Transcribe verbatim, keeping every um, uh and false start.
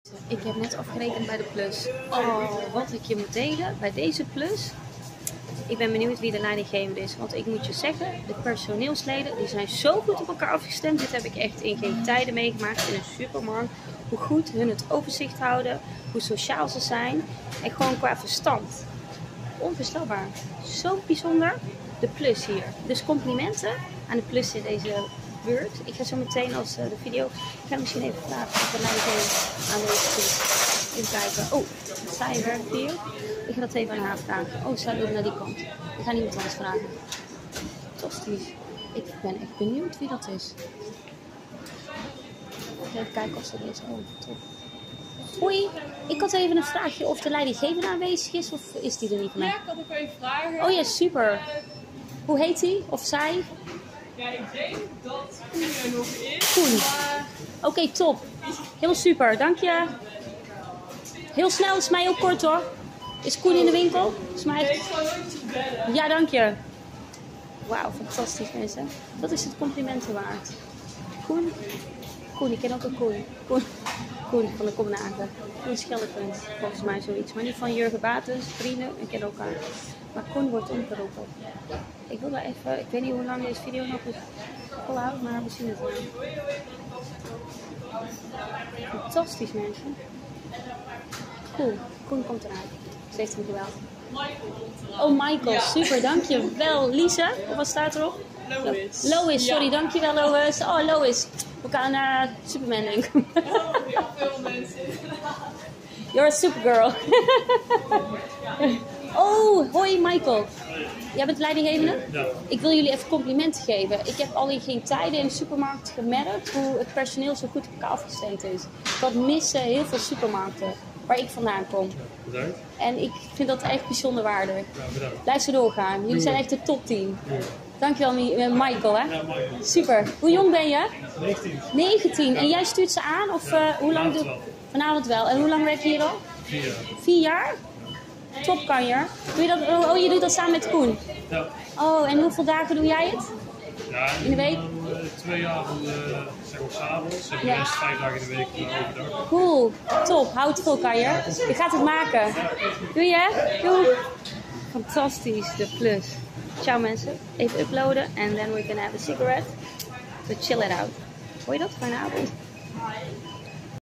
Ik heb net afgerekend bij de Plus. Oh, wat ik je moet delen bij deze Plus. Ik ben benieuwd wie de leidinggevende is. Want ik moet je zeggen, de personeelsleden die zijn zo goed op elkaar afgestemd. Dit heb ik echt in geen tijden meegemaakt in een supermarkt. Hoe goed hun het overzicht houden. Hoe sociaal ze zijn. En gewoon qua verstand. Onvoorstelbaar. Zo bijzonder. De Plus hier. Dus complimenten aan de Plus in deze beurt. Ik ga zo meteen als uh, de video. Ik ga misschien even vragen of de leidinggevende aanwezig is. Even kijken. Oh, zij werkt hier. Ik ga dat even aan haar vragen. Oh, zij loopt naar die kant. Ik ga niemand anders vragen. Fantastisch. Ik ben echt benieuwd wie dat is. Even kijken of ze er is. Oh, top. Hoi, ik had even een vraagje of de leidinggevende aanwezig is of is die er niet meer? Ja, ik had ook even vragen. Oh ja, super. Hoe heet hij of zij? Ja, ik denk dat Koen er nog is. Koen. Maar... Oké, okay, top. Heel super, dank je. Heel snel, is mij ook kort hoor. Is Koen in de winkel? Is mij... Nee, ik zal nooit bellen. Ja, dank je. Wauw, fantastisch mensen. Dat is het complimenten waard. Koen. Koen, ik ken ook een Koen. Koen, Koen van de Kopenhagen. Koen Schellepunt, volgens mij zoiets. Maar niet van Jurgen Bates, vrienden, ik ken elkaar. Maar Koen wordt omgeroepen. Ik wil daar even, ik weet niet hoe lang deze video nog volhoudt, maar we zien het wel. Fantastisch mensen. Cool, Koen komt eruit. Ze heeft hem geweld. Oh Michael, ja. Super, dankjewel. Lisa, wat staat erop? Lois. Lois, sorry, ja. Dankjewel Lois. Oh Lois, we gaan naar Superman denken. Oh, heel veel mensen. You're a supergirl. Oh, hoi Michael. Jij bent leidinggevende? Ja. Ik wil jullie even complimenten geven. Ik heb al in geen tijden in de supermarkt gemerkt hoe het personeel zo goed op elkaar afgestemd is. Dat missen heel veel supermarkten waar ik vandaan kom. Bedankt. En ik vind dat echt bijzonder waardelijk. Ja, bedankt. Blijf zo doorgaan. Jullie zijn echt de topteam. Ja. Dankjewel Michael, hè? Ja, Michael. Super. Hoe jong ben je? negentien. negentien. En jij stuurt ze aan? Of uh, hoe lang doe... Vanavond wel. En hoe lang werk je hier al? Vier jaar. Vier jaar? Top kan je. Doe je dat, oh, je doet dat samen met Koen? Ja. Oh, en hoeveel dagen doe jij het? Ja, in de week? Dan, uh, twee jaar uh, zeg maar 's avonds. En de Ja. rest vijf dagen in de week uh, overdag. Cool. Top. Houd het vol, kan je. Je gaat het maken. Doe je? Doe. Fantastisch, de Plus. Ciao mensen. Even uploaden. And then we can have a cigarette. So chill it out. Hoor je dat? Fijne avond.